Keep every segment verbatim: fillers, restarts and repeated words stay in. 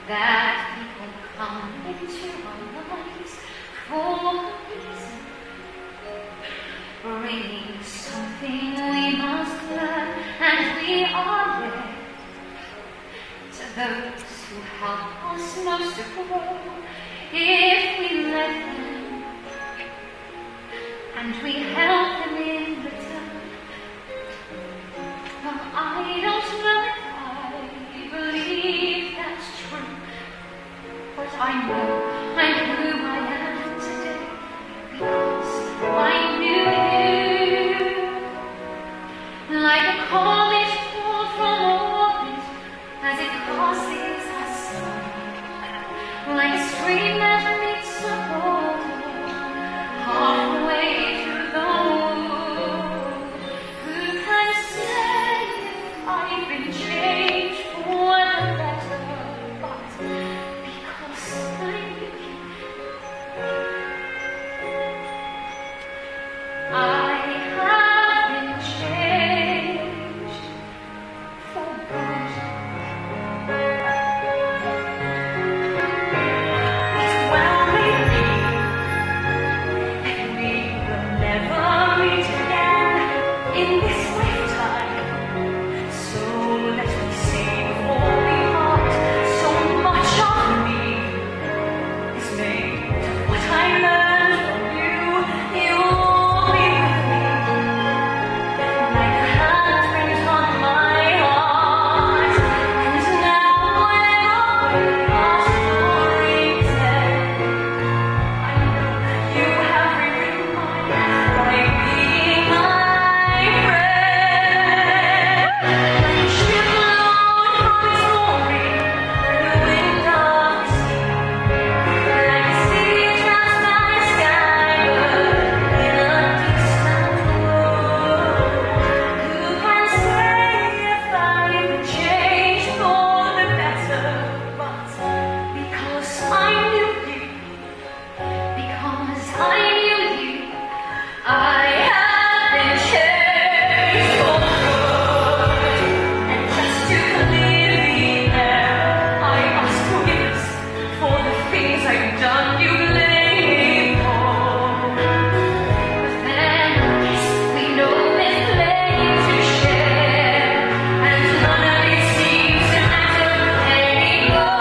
that people come into our lives for a reason, bringing something we must learn, and we are led to those who help us most to grow, if we let them, and we help them in return. But I don't know if I believe that's true, but I know I'm who I am today because I knew you, like a comet pulled from orbit as it crosses the sun, like a stream that meets a boulder halfway through the wood. Who can say if I've been changed for the better? But because I knew you, I have been changed for good. It's well maybe that we will never meet again in this lifetime. So let me say before we part, so much of me is made of what I learned from you. You'll be with me, like a handprint on my heart. And now wherever our stories end, I know you have rewritten mine by being my friend. Like a ship blown from its mooring in the wind of the sea, like a sea trapped by a skybird in a distant wood. Who can say if I've been changed for the better? But because I knew you, because I knew you, I have been changed for good. And just to clear the air, I ask forgiveness for the things I've done you blame for. But then I guess we know there's plenty to share, and none of it seems to matter anymore.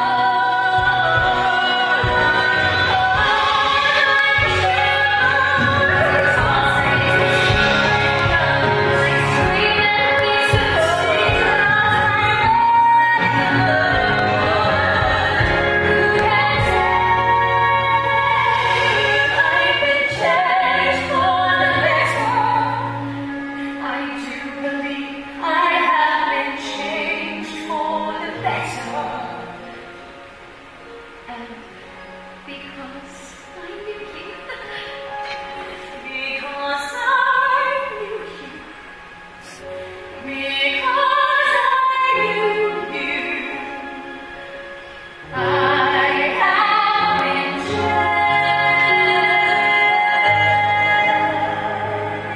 I do believe I have been changed for the better, and because I knew you, because I knew you, because I knew you, I have been changed.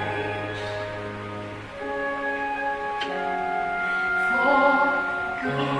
For good.